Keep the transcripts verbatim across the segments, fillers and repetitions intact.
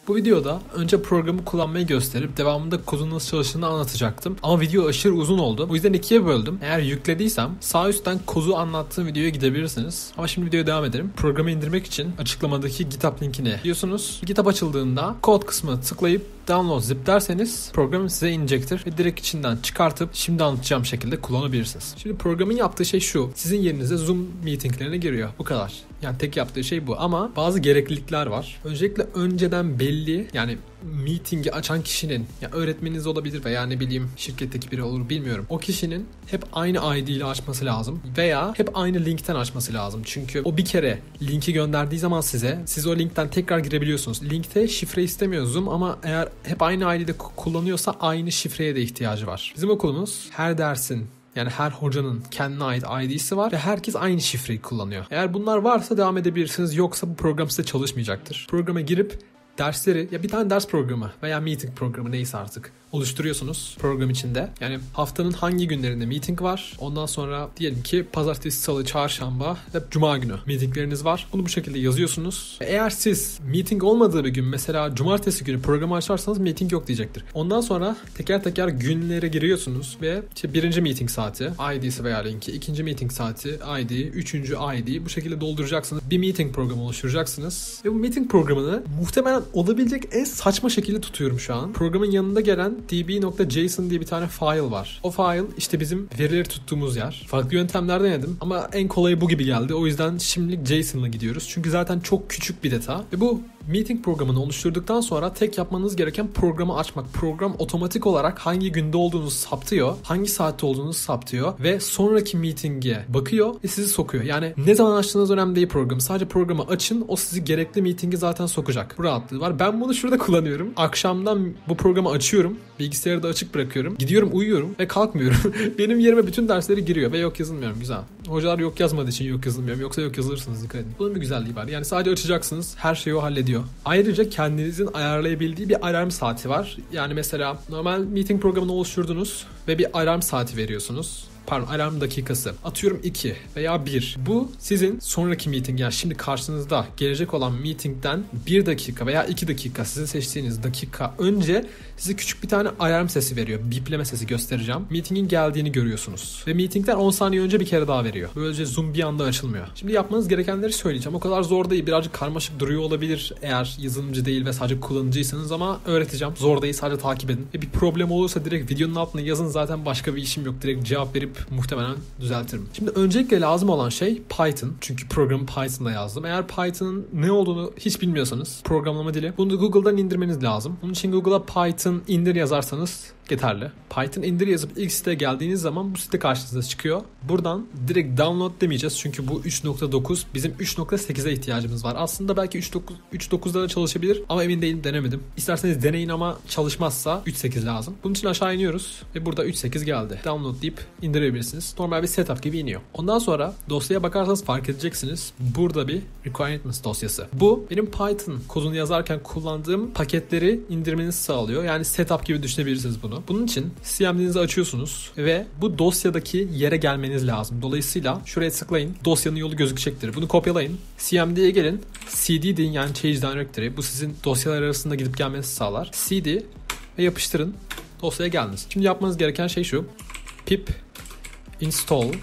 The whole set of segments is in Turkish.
Bu videoda önce programı kullanmayı gösterip devamında kodun nasıl çalıştığını anlatacaktım. Ama video aşırı uzun oldu. O yüzden ikiye böldüm. Eğer yüklediysem sağ üstten kodu anlattığım videoya gidebilirsiniz. Ama şimdi videoya devam edelim. Programı indirmek için açıklamadaki GitHub linkine gidiyorsunuz. GitHub açıldığında kod kısmına tıklayıp download zip derseniz program size inecektir ve direkt içinden çıkartıp şimdi anlatacağım şekilde kullanabilirsiniz. Şimdi programın yaptığı şey şu. Sizin yerinize Zoom meetinglerine giriyor. Bu kadar. Yani tek yaptığı şey bu ama bazı gereklilikler var. Öncelikle önceden belli, yani meeting'i açan kişinin, ya öğretmeniniz olabilir veya ne bileyim şirketteki biri olur bilmiyorum. O kişinin hep aynı I D ile açması lazım veya hep aynı linkten açması lazım. Çünkü o bir kere linki gönderdiği zaman size, siz o linkten tekrar girebiliyorsunuz. Linkte şifre istemiyor Zoom ama eğer hep aynı I D'de kullanıyorsa aynı şifreye de ihtiyacı var. Bizim okulumuz her dersin, yani her hocanın kendine ait I D'si var ve herkes aynı şifreyi kullanıyor. Eğer bunlar varsa devam edebilirsiniz, yoksa bu program size çalışmayacaktır. Programa girip dersleri, ya bir tane ders programı veya meeting programı neyse artık oluşturuyorsunuz program içinde. Yani haftanın hangi günlerinde meeting var. Ondan sonra diyelim ki pazartesi, salı, çarşamba ve cuma günü meetingleriniz var. Bunu bu şekilde yazıyorsunuz. Eğer siz meeting olmadığı bir gün, mesela cumartesi günü programı açarsanız meeting yok diyecektir. Ondan sonra teker teker günlere giriyorsunuz ve işte birinci meeting saati I D'si veya linki, ikinci meeting saati I D, üçüncü I D, bu şekilde dolduracaksınız. Bir meeting programı oluşturacaksınız. Ve bu meeting programını muhtemelen olabilecek en saçma şekilde tutuyorum şu an. Programın yanında gelen db.json diye bir tane file var. O file işte bizim verileri tuttuğumuz yer. Farklı yöntemler denedim ama en kolayı bu gibi geldi. O yüzden şimdilik JSON'la gidiyoruz. Çünkü zaten çok küçük bir data. Ve bu meeting programını oluşturduktan sonra tek yapmanız gereken programı açmak. Program otomatik olarak hangi günde olduğunuzu saptıyor, hangi saatte olduğunuzu saptıyor ve sonraki meeting'e bakıyor ve sizi sokuyor. Yani ne zaman açtığınız önemli değil programı. Sadece programı açın, o sizi gerekli meeting'e zaten sokacak. Bu rahatlığı var. Ben bunu şurada kullanıyorum. Akşamdan bu programı açıyorum. Bilgisayarı da açık bırakıyorum. Gidiyorum, uyuyorum ve kalkmıyorum. Benim yerime bütün dersleri giriyor ve yok yazılmıyorum. Güzel. Hocalar yok yazmadığı için yok yazılmıyorum. Yoksa yok yazılırsınız, dikkat edin. Bunun bir güzelliği var. Yani sadece açacaksınız. Her şeyi o hallediyor. Ayrıca kendinizin ayarlayabildiği bir alarm saati var. Yani mesela normal meeting programını oluşturdunuz ve bir alarm saati veriyorsunuz. Pardon, alarm dakikası. Atıyorum iki veya bir. Bu sizin sonraki meeting, yani şimdi karşınızda gelecek olan meetingden bir dakika veya iki dakika, sizin seçtiğiniz dakika önce size küçük bir tane alarm sesi veriyor. Bipleme sesi göstereceğim. Meetingin geldiğini görüyorsunuz. Ve meetingden on saniye önce bir kere daha veriyor. Böylece Zoom bir anda açılmıyor. Şimdi yapmanız gerekenleri söyleyeceğim. O kadar zor değil. Birazcık karmaşık duruyor olabilir eğer yazılımcı değil ve sadece kullanıcıysanız, ama öğreteceğim. Zor değil, sadece takip edin. Ve bir problem olursa direkt videonun altına yazın. Zaten başka bir işim yok. Direkt cevap verip muhtemelen düzeltirim. Şimdi öncelikle lazım olan şey Python. Çünkü programı Python'da yazdım. Eğer Python'ın ne olduğunu hiç bilmiyorsanız, programlama dili, bunu Google'dan indirmeniz lazım. Bunun için Google'a Python indir yazarsanız yeterli. Python indir yazıp ilk siteye geldiğiniz zaman bu site karşınıza çıkıyor. Buradan direkt download demeyeceğiz çünkü bu üç nokta dokuz, bizim üç nokta sekize ihtiyacımız var. Aslında belki üç nokta dokuzda da çalışabilir ama emin değilim, denemedim. İsterseniz deneyin ama çalışmazsa üç nokta sekiz lazım. Bunun için aşağı iniyoruz ve burada üç nokta sekiz geldi. Download deyip indirebilirsiniz. Normal bir setup gibi iniyor. Ondan sonra dosyaya bakarsanız fark edeceksiniz. Burada bir requirements dosyası. Bu benim Python kodunu yazarken kullandığım paketleri indirmenizi sağlıyor. Yani setup gibi düşünebilirsiniz bunu. Bunun için C M D'nizi açıyorsunuz ve bu dosyadaki yere gelmeniz lazım. Dolayısıyla şuraya tıklayın. Dosyanın yolu gözükecektir. Bunu kopyalayın. C M D'ye gelin. C D deyin, yani Change Directory. Bu sizin dosyalar arasında gidip gelmenizi sağlar. C D ve yapıştırın. Dosyaya geldiniz. Şimdi yapmanız gereken şey şu. Pip install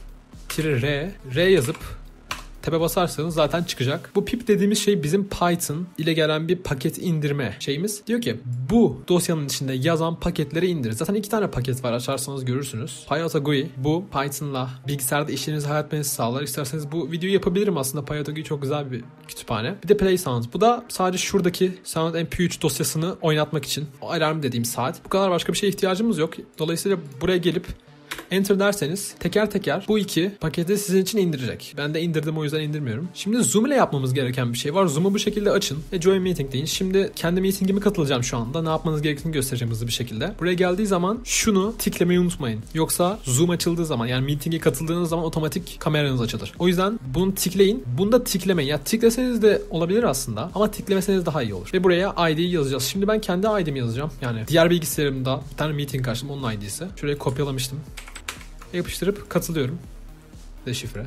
R R yazıp Tab'e basarsanız zaten çıkacak. Bu pip dediğimiz şey bizim Python ile gelen bir paket indirme şeyimiz. Diyor ki bu dosyanın içinde yazan paketleri indir. Zaten iki tane paket var, açarsanız görürsünüz. PyAutoGUI, bu Python'la bilgisayarda işlerinizi halletmenizi sağlar. İsterseniz bu videoyu yapabilirim aslında. PyAutoGUI çok güzel bir kütüphane. Bir de Play Sounds. Bu da sadece şuradaki Sound M P üç dosyasını oynatmak için. O alarm dediğim saat. Bu kadar, başka bir şeye ihtiyacımız yok. Dolayısıyla buraya gelip Enter derseniz teker teker bu iki paketi sizin için indirecek. Ben de indirdim, o yüzden indirmiyorum. Şimdi Zoom ile yapmamız gereken bir şey var. Zoom'u bu şekilde açın ve Join Meeting deyin. Şimdi kendi meetingime katılacağım şu anda. Ne yapmanız gerektiğini göstereceğim hızlı bir şekilde. Buraya geldiği zaman şunu tiklemeyi unutmayın. Yoksa Zoom açıldığı zaman, yani meeting'e katıldığınız zaman otomatik kameranız açılır. O yüzden bunu tikleyin. Bunu da tiklemeyin. Ya tikleseniz de olabilir aslında ama tiklemeseniz daha iyi olur. Ve buraya I D'yi yazacağız. Şimdi ben kendi I D'mi yazacağım. Yani diğer bilgisayarımda bir tane meeting açtım, onun I D'si. Şuraya kopyalamıştım. Yapıştırıp katılıyorum. Ve şifre.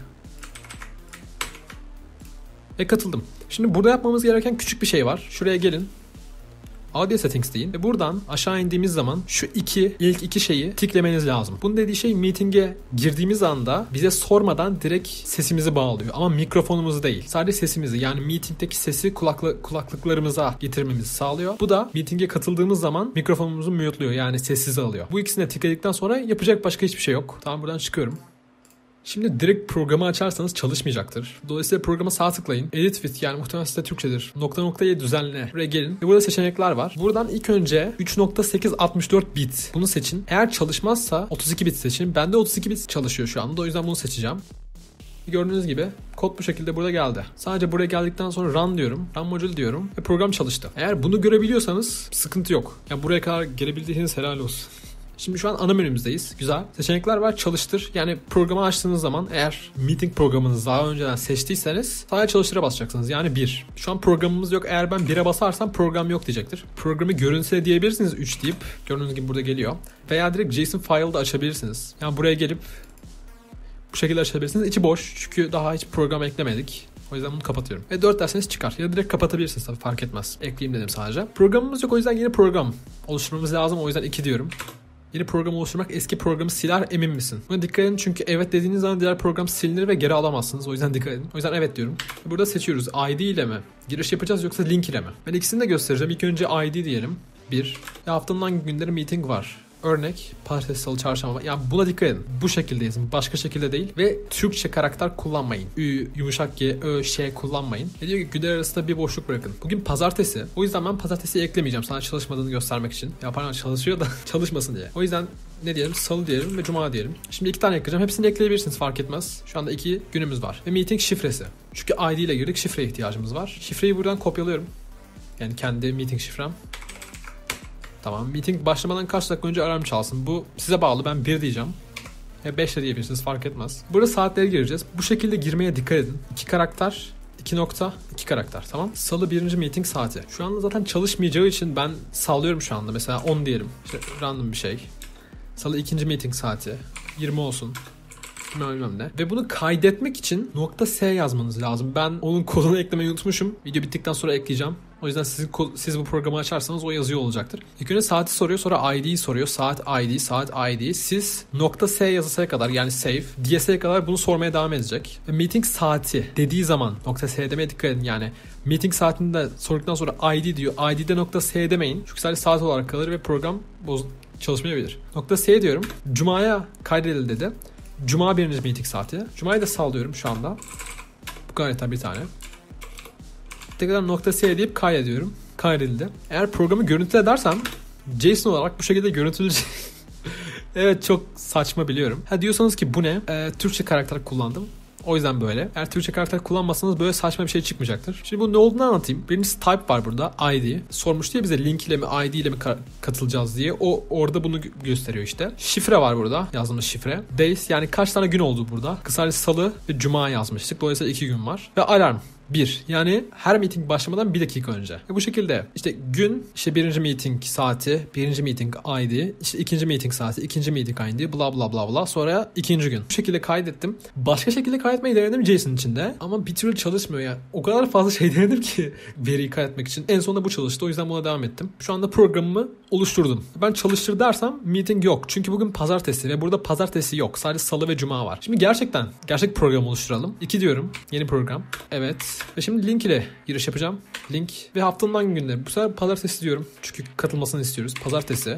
Ve katıldım. Şimdi burada yapmamız gereken küçük bir şey var. Şuraya gelin. Audio settings deyin ve buradan aşağı indiğimiz zaman şu iki ilk iki şeyi tiklemeniz lazım. Bunun dediği şey meeting'e girdiğimiz anda bize sormadan direkt sesimizi bağlıyor ama mikrofonumuzu değil. Sadece sesimizi, yani meeting'deki sesi kulaklı, kulaklıklarımıza getirmemizi sağlıyor. Bu da meeting'e katıldığımız zaman mikrofonumuzu mute'luyor, yani sessize alıyor. Bu ikisini de tıkladıktan sonra yapacak başka hiçbir şey yok. Tamam, buradan çıkıyorum. Şimdi direkt programı açarsanız çalışmayacaktır. Dolayısıyla programa sağ tıklayın. Edit with, yani muhtemelen size Türkçedir. Nokta noktayı düzenle. Buraya gelin. Ve burada seçenekler var. Buradan ilk önce üç nokta sekiz altmış dört bit. Bunu seçin. Eğer çalışmazsa otuz iki bit seçin. Bende otuz iki bit çalışıyor şu anda. O yüzden bunu seçeceğim. Gördüğünüz gibi kod bu şekilde burada geldi. Sadece buraya geldikten sonra run diyorum. Run module diyorum ve program çalıştı. Eğer bunu görebiliyorsanız sıkıntı yok. Yani buraya kadar gelebildiğiniz helal olsun. Şimdi şu an ana menümüzdeyiz. Güzel. Seçenekler var. Çalıştır. Yani programı açtığınız zaman eğer meeting programınızı daha önceden seçtiyseniz sadece çalıştıra basacaksınız. Yani bir. Şu an programımız yok. Eğer ben bire basarsam program yok diyecektir. Programı görüntüle diyebilirsiniz üç deyip. Gördüğünüz gibi burada geliyor. Veya direkt JSON file'da açabilirsiniz. Yani buraya gelip bu şekilde açabilirsiniz. İçi boş. Çünkü daha hiç program eklemedik. O yüzden bunu kapatıyorum. Ve dört derseniz çıkar. Ya da direkt kapatabilirsiniz tabii, fark etmez. Ekleyeyim dedim sadece. Programımız yok, o yüzden yeni program oluşturmamız lazım. O yüzden iki diyorum. Yeni program oluşturmak eski programı siler, emin misin? Buna dikkat edin çünkü evet dediğiniz zaman diğer program silinir ve geri alamazsınız. O yüzden dikkat edin. O yüzden evet diyorum. Burada seçiyoruz. I D ile mi giriş yapacağız yoksa link ile mi? Ben ikisini de göstereceğim. İlk önce I D diyelim. bir. Ya haftanın hangi günleri meeting var? Örnek pazartesi, salı, çarşamba. Yani buna dikkat edin. Bu şekilde yazın. Başka şekilde değil. Ve Türkçe karakter kullanmayın. Ü, yumuşak G, Ö, Ş kullanmayın. Ve diyor ki günler arasında bir boşluk bırakın. Bugün pazartesi. O yüzden ben pazartesiyi eklemeyeceğim. Sana çalışmadığını göstermek için. Ya pardon, çalışıyor da çalışmasın diye. O yüzden ne diyelim? Salı diyelim ve cuma diyelim. Şimdi iki tane ekleyeceğim. Hepsini ekleyebilirsiniz, fark etmez. Şu anda iki günümüz var. Ve meeting şifresi. Çünkü I D ile girdik. Şifreye ihtiyacımız var. Şifreyi buradan kopyalıyorum. Yani kendi meeting şifrem. Tamam. Meeting başlamadan kaç dakika önce alarm çalsın. Bu size bağlı. Ben bir diyeceğim. Ya beş de diyebilirsiniz, fark etmez. Burada saatleri gireceğiz. Bu şekilde girmeye dikkat edin. iki karakter, iki nokta, iki karakter. Tamam. Salı birinci meeting saati. Şu anda zaten çalışmayacağı için ben sallıyorum şu anda. Mesela on diyelim. İşte random bir şey. Salı ikinci meeting saati. yirmi olsun. Bilmem ne. Ve bunu kaydetmek için nokta S yazmanız lazım. Ben onun kodunu eklemeyi unutmuşum. Video bittikten sonra ekleyeceğim. O yüzden sizin, siz bu programı açarsanız o yazıyor olacaktır. İlk önce saati soruyor, sonra I D'yi soruyor. Saat I D, saat I D. Siz nokta S yazısına kadar, yani save, D S'ye kadar bunu sormaya devam edecek. Ve meeting saati dediği zaman nokta S demeye dikkat edin. Yani meeting saatini de sorduktan sonra I D diyor. I D'de nokta S demeyin. Çünkü sadece saat olarak kalır ve program boz çalışmayabilir. Nokta S diyorum. Cuma'ya kaydedildi dedi. Cuma birinci meeting saati. Cuma'yı da sallıyorum şu anda. Bu gayet bir tane. Tekrar nokta S deyip kaydediyorum. Kaydedildi. Eğer programı görüntüle edersem JSON olarak bu şekilde görüntülecek. Evet, çok saçma biliyorum. Ha diyorsanız ki bu ne? Ee, Türkçe karakter kullandım. O yüzden böyle. Eğer Türkçe karakter kullanmazsanız böyle saçma bir şey çıkmayacaktır. Şimdi bu ne olduğunu anlatayım. Birincisi type var burada. I D. Sormuş diye bize link ile mi I D ile mi katılacağız diye. O orada bunu gösteriyor işte. Şifre var burada. Yazdığımız şifre. Days, yani kaç tane gün oldu burada. Kısaca salı ve cuma yazmıştık. Dolayısıyla iki gün var. Ve alarm. bir. Yani her meeting başlamadan bir dakika önce. E bu şekilde işte gün, işte birinci meeting saati, birinci meeting I D, işte ikinci meeting saati, ikinci meeting I D, bla bla bla bla. Sonra ikinci gün. Bu şekilde kaydettim. Başka şekilde kaydetmeyi denedim JSON içinde. Ama bir türlü çalışmıyor ya. O kadar fazla şey denedim ki veriyi kaydetmek için. En sonunda bu çalıştı. O yüzden buna devam ettim. Şu anda programımı oluşturdum. Ben çalıştır dersem meeting yok. Çünkü bugün pazartesi ve burada pazartesi yok. Sadece salı ve cuma var. Şimdi gerçekten gerçek program oluşturalım. iki diyorum. Yeni program. Evet. Ve şimdi link ile giriş yapacağım. Link ve haftanın hangi günleri? Bu sefer pazartesi diyorum. Çünkü katılmasını istiyoruz. Pazartesi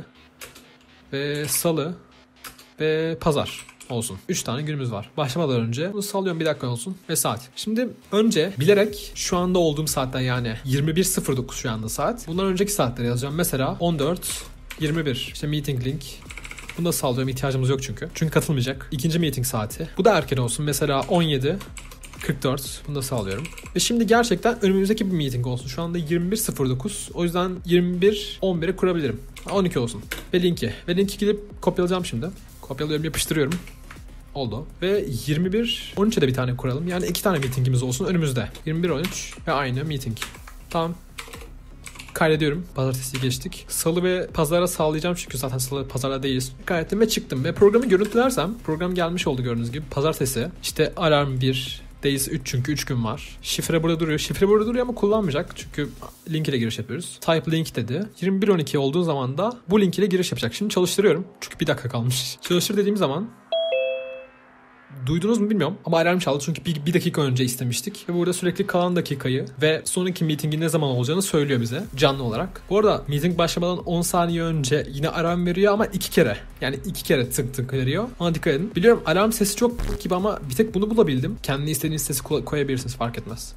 ve salı ve pazar olsun. üç tane günümüz var. Başlamadan önce bunu sallıyorum, bir dakika olsun ve saat. Şimdi önce bilerek şu anda olduğum saatten, yani yirmi bir sıfır dokuz şu anda saat. Bundan önceki saatleri yazacağım. Mesela on dört yirmi bir. İşte meeting link. Bunu da sallıyorum. İhtiyacımız yok çünkü. Çünkü katılmayacak. İkinci meeting saati. Bu da erken olsun. Mesela on yedi kırk dört. Bunu da sağlıyorum. Ve şimdi gerçekten önümüzdeki bir meeting olsun. Şu anda yirmi bir sıfır dokuz. O yüzden yirmi bir on bire kurabilirim. on iki olsun. Ve linki. Ve linki gidip kopyalayacağım şimdi. Kopyalıyorum, yapıştırıyorum. Oldu. Ve yirmi bir on üçe de bir tane kuralım. Yani iki tane meetingimiz olsun önümüzde. yirmi bir on üç ve aynı meeting. Tamam. Kaydediyorum. Pazartesiyi geçtik. Salı ve pazara sağlayacağım çünkü zaten salı pazarda değiliz. Kaydettim ve çıktım. Ve programı görüntülersem program gelmiş oldu gördüğünüz gibi. Pazartesi. İşte alarm bir, Days üç çünkü üç gün var. Şifre burada duruyor. Şifre burada duruyor ama kullanmayacak. Çünkü link ile giriş yapıyoruz. Type link dedi. yirmi bir on iki olduğu zaman da bu link ile giriş yapacak. Şimdi çalıştırıyorum. Çünkü bir dakika kalmış. Çalıştır dediğim zaman duydunuz mu bilmiyorum ama alarm çaldı çünkü bir, bir dakika önce istemiştik. Ve burada sürekli kalan dakikayı ve sonraki meetingin ne zaman olacağını söylüyor bize canlı olarak. Bu arada meeting başlamadan on saniye önce yine alarm veriyor ama iki kere. Yani iki kere tık tık veriyor. Ama dikkat edin. Biliyorum alarm sesi çok gibi ama bir tek bunu bulabildim. Kendi istediğiniz sesi koyabilirsiniz, fark etmez.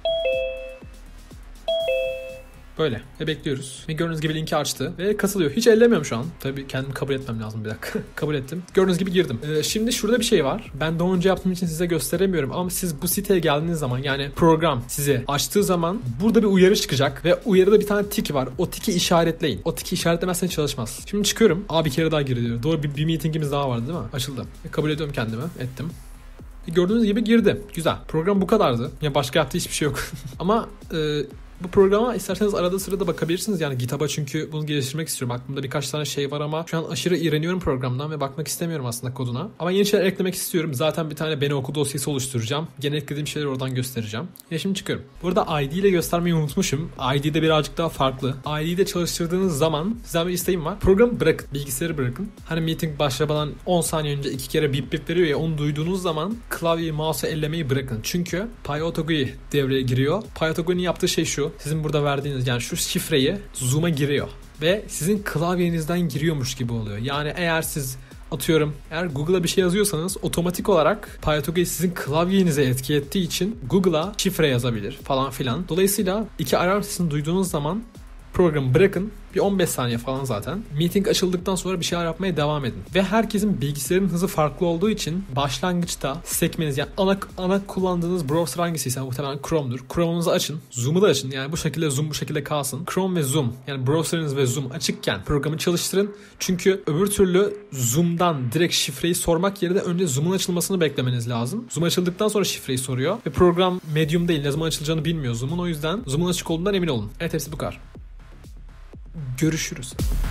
Böyle. Ve bekliyoruz. Ve gördüğünüz gibi linki açtı. Ve katılıyor. Hiç ellemiyorum şu an. Tabii kendimi kabul etmem lazım bir dakika. Kabul ettim. Gördüğünüz gibi girdim. Ee, şimdi şurada bir şey var. Ben daha önce yaptığım için size gösteremiyorum. Ama siz bu siteye geldiğiniz zaman, yani program sizi açtığı zaman burada bir uyarı çıkacak. Ve uyarıda bir tane tik var. O tiki işaretleyin. O tiki işaretlemezseniz çalışmaz. Şimdi çıkıyorum. Aa, bir kere daha gir diyor. Doğru, bir, bir meetingimiz daha vardı değil mi? Açıldı. Ve kabul ediyorum kendimi. Ettim. Gördüğünüz gibi girdi. Güzel. Program bu kadardı. Ya başka yaptığı hiçbir şey yok. Ama e, bu programa isterseniz arada sırada bakabilirsiniz. Yani GitHub'a, çünkü bunu geliştirmek istiyorum. Aklımda birkaç tane şey var ama şu an aşırı iğreniyorum programdan ve bakmak istemiyorum aslında koduna. Ama yeni şeyler eklemek istiyorum. Zaten bir tane beni oku dosyası oluşturacağım. Gene eklediğim şeyleri oradan göstereceğim. Yine şimdi çıkıyorum. Burada I D ile göstermeyi unutmuşum. I D'de birazcık daha farklı. I D'de çalıştırdığınız zaman sizden bir isteğim var. Programı bırakın. Bilgisayarı bırakın. Hani meeting başlamadan on saniye önce iki kere bip bip veriyor ya, onu duyduğunuz zaman klavyeyi, mouse'u ellemeyi bırakın. Çünkü PyOtogui devreye giriyor. PyOtogui'nin yaptığı şey şu. Sizin burada verdiğiniz, yani şu şifreyi Zoom'a giriyor. Ve sizin klavyenizden giriyormuş gibi oluyor. Yani eğer siz atıyorum eğer Google'a bir şey yazıyorsanız otomatik olarak PyOtogui sizin klavyenize etki ettiği için Google'a şifre yazabilir falan filan. Dolayısıyla iki alarm sesini duyduğunuz zaman programı bırakın. Bir on beş saniye falan zaten. Meeting açıldıktan sonra bir şeyler yapmaya devam edin. Ve herkesin bilgisayarın hızı farklı olduğu için başlangıçta sekmeniz, yani ana, ana kullandığınız browser hangisiyse muhtemelen Chrome'dur. Chrome'unuzu açın. Zoom'u da açın. Yani bu şekilde Zoom bu şekilde kalsın. Chrome ve Zoom, yani browserınız ve Zoom açıkken programı çalıştırın. Çünkü öbür türlü Zoom'dan direkt şifreyi sormak yerine önce Zoom'un açılmasını beklemeniz lazım. Zoom açıldıktan sonra şifreyi soruyor. Ve program Medium değil, ne zaman açılacağını bilmiyor Zoom'un. O yüzden Zoom'un açık olduğundan emin olun. Evet, hepsi bu kadar. Görüşürüz.